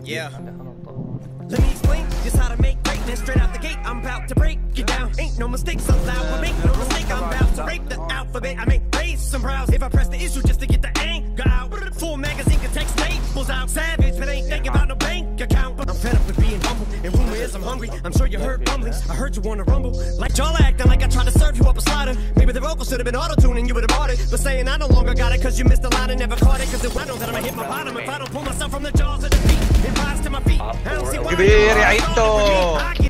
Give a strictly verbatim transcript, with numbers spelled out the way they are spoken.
Yeah. Let me explain just how to make greatness straight out the gate. I'm about to break it down. Ain't no mistakes allowed, but make no mistake, I'm about to rape the alphabet. I may raise some brows if I press the issue just to get the anger out. Full magazine can take staples out. Savage, but ain't thinking about no bank account. I'm fed up with being humble, and rumor is I'm hungry. I'm sure you heard rumblings. I heard you wanna rumble. Like y'all acting like I tried to serve you up a slider. Maybe the vocals should have been auto-tuning, you would have bought it. But saying I no longer got it cause you missed the line and never caught it. Cause if I know that I'ma hit my bottom if I don't pull myself from the jaws of defeat and rise to my feet. I don't see why Kibiri, ito!